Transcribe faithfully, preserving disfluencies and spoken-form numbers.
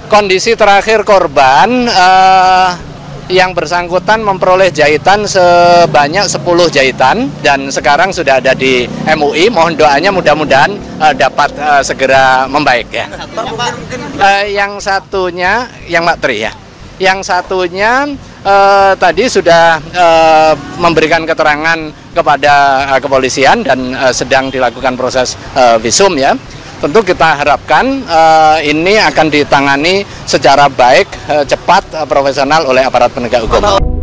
Kondisi terakhir korban eh, yang bersangkutan memperoleh jahitan sebanyak sepuluh jahitan dan sekarang sudah ada di M U I. Mohon doanya mudah-mudahan uh, dapat uh, segera membaik ya. Uh, yang satunya, yang Mak Tri ya. Yang satunya uh, tadi sudah uh, memberikan keterangan kepada uh, kepolisian dan uh, sedang dilakukan proses uh, visum ya. Tentu kita harapkan uh, ini akan ditangani secara baik, uh, cepat, uh, profesional oleh aparat penegak hukum.